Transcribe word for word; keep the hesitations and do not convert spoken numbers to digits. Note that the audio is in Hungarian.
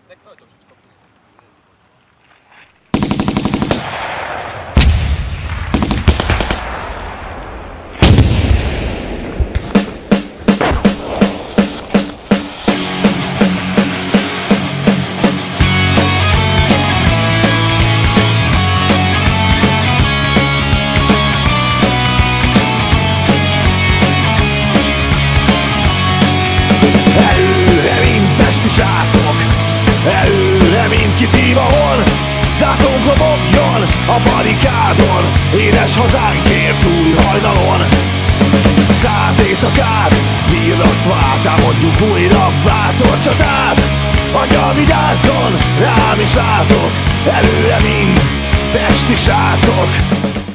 Előre mindkit hív, ahol zászlónk lobogjon a barikádon. Édes hazánkért új hajnalon. Száz éjszakát virrasztvá támadjuk újra bátor csatát. Angyal vigyázzon, rám is látok, előre mind testi srácok.